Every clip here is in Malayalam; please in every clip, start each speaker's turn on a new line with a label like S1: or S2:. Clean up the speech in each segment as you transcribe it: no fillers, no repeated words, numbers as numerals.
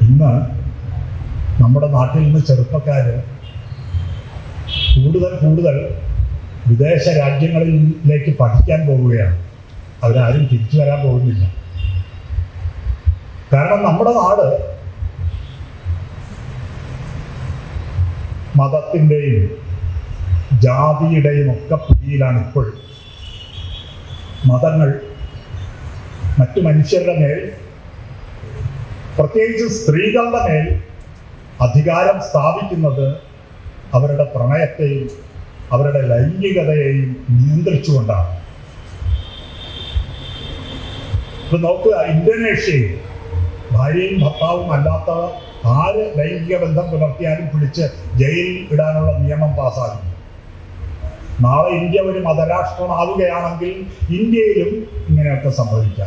S1: ഇന്ന് നമ്മുടെ നാട്ടിൽ നിന്ന് ചെറുപ്പക്കാർ കൂടുതൽ വിദേശ രാജ്യങ്ങളിലേക്ക് പഠിക്കാൻ പോവുകയാണ്. അവരാരും തിരിച്ചു വരാൻ പോകുന്നില്ല. കാരണം നമ്മുടെ നാട് മതത്തിൻ്റെയും ജാതിയുടെയും ഒക്കെ പിടിയിലാണ് ഇപ്പോഴും. മതങ്ങൾ മറ്റു മനുഷ്യരുടെ മേൽ, പ്രത്യേകിച്ച് സ്ത്രീകളുടെ മേൽ അധികാരം സ്ഥാപിക്കുന്നത് അവരുടെ പ്രണയത്തെയും അവരുടെ ലൈംഗികതയെയും നിയന്ത്രിച്ചുകൊണ്ടാണ്. ഇപ്പൊ നോക്കുക, ഇന്തോനേഷ്യയിൽ ഭാര്യയും ഭർത്താവും അല്ലാത്ത ആര് ലൈംഗിക ബന്ധം പുലർത്തിയാലും പിടിച്ച് ജയിലിൽ ഇടാനുള്ള നിയമം പാസ്സാക്കി. നാളെ ഇന്ത്യ ഒരു മതരാഷ്ട്രമാവുകയാണെങ്കിൽ ഇന്ത്യയിലും ഇങ്ങനെയൊക്കെ സംഭവിക്കാം.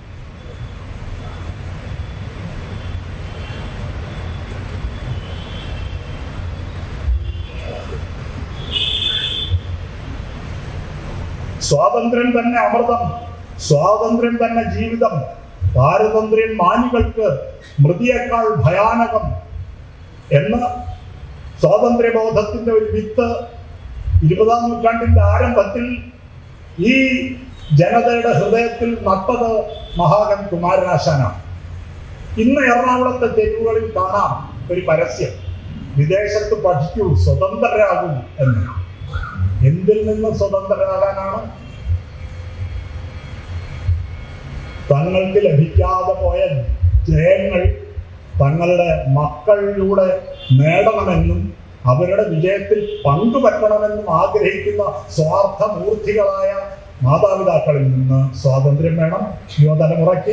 S1: സ്വാതന്ത്ര്യം തന്നെ അമൃതം, സ്വാതന്ത്ര്യം തന്നെ ജീവിതം, പാരതന്ത്ര്യം മാനികൾക്ക് മൃതിയേക്കാൾ ഭയാനകം എന്ന സ്വാതന്ത്ര്യബോധത്തിന്റെ ഒരു വിത്ത് 20-ാം നൂറ്റാണ്ടിന്റെ ആരംഭത്തിൽ ഈ ജനതയുടെ ഹൃദയത്തിൽ നട്ടത് മഹാകവി കുമാരനാശാനാണ്. ഇന്ന് എറണാകുളത്തെ തെരുവുകളിൽ കാണാം ഒരു പരസ്യം, വിദേശത്ത് പഠിക്കൂ സ്വതന്ത്രരാകൂ എന്ന്. എന്തിൽ നിന്ന് സ്വതന്ത്രരാകാനാണ്? തങ്ങൾക്ക് ലഭിക്കാതെ പോയ ജയങ്ങൾ തങ്ങളുടെ മക്കളിലൂടെ നേടണമെന്നും അവരുടെ വിജയത്തിൽ പങ്കുപറ്റണമെന്നും ആഗ്രഹിക്കുന്ന സ്വാർത്ഥമൂർത്തികളായ മാതാപിതാക്കളിൽ നിന്ന് സ്വാതന്ത്ര്യം വേണം യുവതലമുറയ്ക്ക്.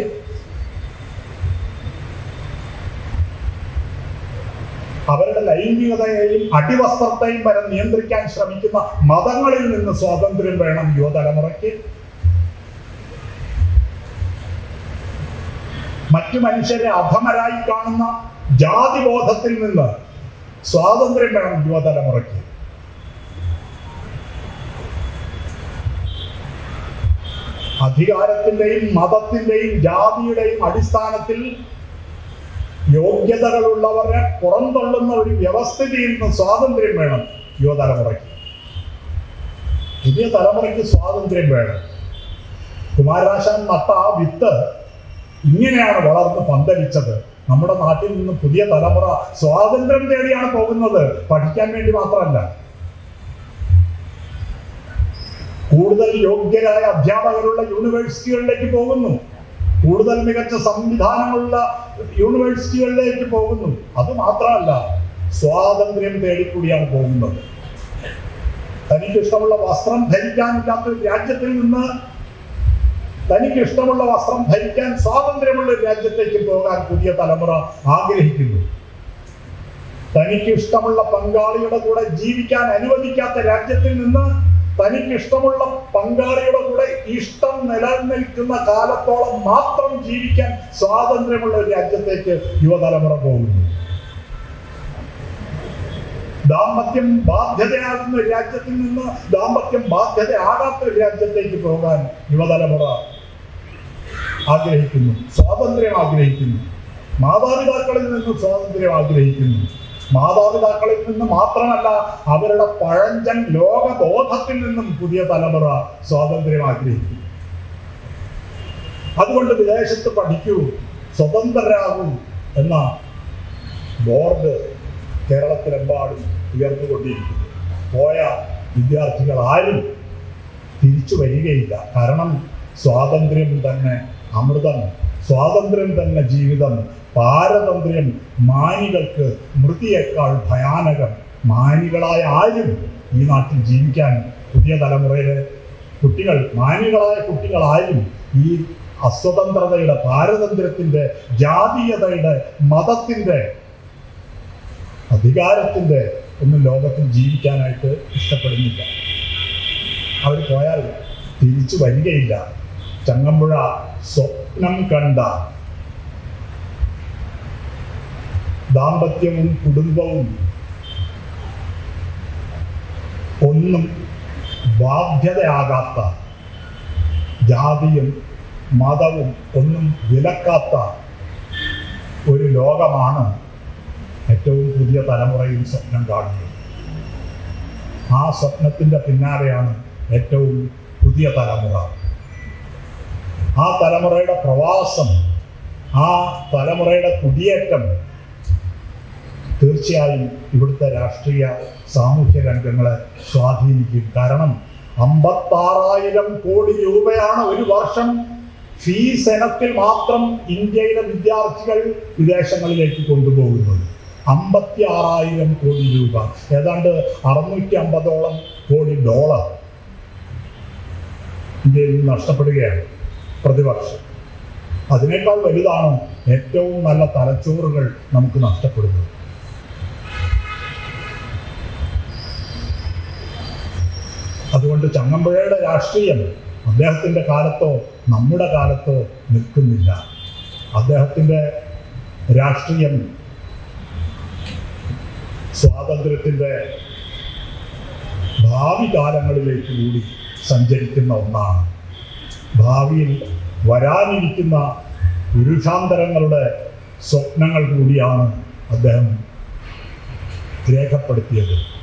S1: അവരുടെ ലൈംഗികതയെയും അടിവസ്ത്രത്തെയും വരെ നിയന്ത്രിക്കാൻ ശ്രമിക്കുന്ന മതങ്ങളിൽ നിന്ന് സ്വാതന്ത്ര്യം വേണം യുവതലമുറയ്ക്ക്. മറ്റു മനുഷ്യരെ അധമരായി കാണുന്ന ജാതിബോധത്തിൽ നിന്ന് സ്വാതന്ത്ര്യം വേണം യുവതലമുറയ്ക്ക്. അധികാരത്തിന്റെയും മതത്തിന്റെയും ജാതിയുടെയും അടിസ്ഥാനത്തിൽ യോഗ്യതകളുള്ളവരെ പുറന്തള്ളുന്ന ഒരു വ്യവസ്ഥിതിയിൽ നിന്ന് സ്വാതന്ത്ര്യം വേണം യുവതലമുറയ്ക്ക്. പുതിയ തലമുറയ്ക്ക് സ്വാതന്ത്ര്യം വേണം. കുമാരനാശാൻ നട്ട ആ വിത്ത് ഇങ്ങനെയാണ് വളർന്ന് പന്തലിച്ചത്. നമ്മുടെ നാട്ടിൽ നിന്ന് പുതിയ തലമുറ സ്വാതന്ത്ര്യം തേടിയാണ് പോകുന്നത്, പഠിക്കാൻ വേണ്ടി മാത്രമല്ല. കൂടുതൽ യോഗ്യരായ അധ്യാപകരുള്ള യൂണിവേഴ്സിറ്റികളിലേക്ക് പോകുന്നു, കൂടുതൽ മികച്ച സംവിധാനമുള്ള യൂണിവേഴ്സിറ്റികളിലേക്ക് പോകുന്നു. അത് മാത്രമല്ല, സ്വാതന്ത്ര്യം തേടിക്കൂടിയാണ് പോകുന്നത്. തനിക്ക് ഇഷ്ടമുള്ള വസ്ത്രം ധരിക്കാനില്ലാത്ത ഒരു രാജ്യത്തിൽ നിന്ന് തനിക്ക് ഇഷ്ടമുള്ള വസ്ത്രം ധരിക്കാൻ സ്വാതന്ത്ര്യമുള്ള ഒരു രാജ്യത്തേക്ക് പോകാൻ പുതിയ തലമുറ ആഗ്രഹിക്കുന്നു. തനിക്ക് ഇഷ്ടമുള്ള പങ്കാളിയുടെ കൂടെ ജീവിക്കാൻ അനുവദിക്കാത്ത രാജ്യത്തിൽ നിന്ന് തനിക്ക് ഇഷ്ടമുള്ള പങ്കാളിയുടെ കൂടെ ഇഷ്ടം നിലനിൽക്കുന്ന കാലത്തോളം മാത്രം ജീവിക്കാൻ സ്വാതന്ത്ര്യമുള്ള ഒരു രാജ്യത്തേക്ക് യുവതലമുറ പോകുന്നു. ദാമ്പത്യം ബാധ്യതയാകുന്ന ഒരു രാജ്യത്തിൽ നിന്ന് ദാമ്പത്യം ബാധ്യതയാകാത്ത ഒരു രാജ്യത്തേക്ക് പോകാൻ യുവതലമുറ ആഗ്രഹിക്കുന്നു, സ്വാതന്ത്ര്യം ആഗ്രഹിക്കുന്നു. മാതാപിതാക്കളിൽ നിന്ന് സ്വാതന്ത്ര്യം ആഗ്രഹിക്കുന്നു. മാതാപിതാക്കളിൽ നിന്ന് മാത്രമല്ല, അവരുടെ പഴഞ്ചൻ ലോകബോധത്തിൽ നിന്നും പുതിയ തലമുറ സ്വാതന്ത്ര്യം ആഗ്രഹിക്കുന്നു. അതുകൊണ്ട് വിദേശത്ത് പഠിക്കൂ, സ്വതന്ത്രരാകൂ എന്ന ബോർഡ് കേരളത്തിലെമ്പാടും ഉയർന്നുകൊണ്ടിരിക്കുന്നു. പോയ വിദ്യാർത്ഥികൾ ആരും തിരിച്ചു വരികയില്ല. കാരണം സ്വാതന്ത്ര്യം തന്നെ അമൃതം, സ്വാതന്ത്ര്യം തന്നെ ജീവിതം, പാരതന്ത്ര്യം മാനികൾക്ക് മൃതിയേക്കാൾ ഭയാനകം. മാനികളായ ആരും ഈ നാട്ടിൽ ജീവിക്കാൻ പുതിയ തലമുറയിലെ കുട്ടികൾ, മാനികളായ കുട്ടികൾ ആരും ഈ അസ്വതന്ത്രതയുടെ, പാരതന്ത്ര്യത്തിന്റെ, ജാതീയതയുടെ, മതത്തിന്റെ, അധികാരത്തിന്റെ ഒന്നും ലോകത്തിൽ ജീവിക്കാനായിട്ട് ഇഷ്ടപ്പെടുന്നില്ല. അവർ പോയാൽ തിരിച്ചു വരികയില്ല. ചങ്ങമ്പുഴ സ്വപ്നം കണ്ട ദാമ്പത്യവും കുടുംബവും ഒന്നും ബാധ്യതയാകാത്ത, ജാതിയും മതവും ഒന്നും വിലക്കാത്ത ഒരു ലോകമാണ് ഏറ്റവും പുതിയ തലമുറയിൽ സ്വപ്നം കാണുന്നത്. ആ സ്വപ്നത്തിൻ്റെ പിന്നാലെയാണ് ഏറ്റവും പുതിയ തലമുറ. ആ തലമുറയുടെ പ്രവാസം, ആ തലമുറയുടെ കുടിയേറ്റം തീർച്ചയായും ഇവിടുത്തെ രാഷ്ട്രീയ സാമൂഹ്യ രംഗങ്ങളെ സ്വാധീനിക്കും. കാരണം 56,000 കോടി രൂപയാണ് ഒരു വർഷം ഫീസ് ഇനത്തിൽ മാത്രം ഇന്ത്യയിലെ വിദ്യാർത്ഥികൾ വിദേശങ്ങളിലേക്ക് കൊണ്ടുപോകുന്നത്. 56,000 കോടി രൂപ, ഏതാണ്ട് 650ഓളം കോടി ഡോളർ ഇന്ത്യയിൽ നിന്ന് നഷ്ടപ്പെടുകയാണ് പ്രതിവർഷം. അതിനേക്കാൾ വലുതാണ് ഏറ്റവും നല്ല തലച്ചോറുകൾ നമുക്ക് നഷ്ടപ്പെടുന്നത്. അതുകൊണ്ട് ചങ്ങമ്പുഴയുടെ രാഷ്ട്രീയം അദ്ദേഹത്തിൻ്റെ കാലത്തോ നമ്മുടെ കാലത്തോ നിൽക്കുന്നില്ല. അദ്ദേഹത്തിൻ്റെ രാഷ്ട്രീയം സ്വാതന്ത്ര്യത്തിൻ്റെ ഭാവി കാലങ്ങളിലേക്ക് കൂടി സഞ്ചരിക്കുന്ന ഒന്നാണ്. ഭാവിയിൽ വരാനിരിക്കുന്ന പുരുഷാന്തരങ്ങളുടെ സ്വപ്നങ്ങൾ കൂടിയാണ് അദ്ദേഹം രേഖപ്പെടുത്തിയത്.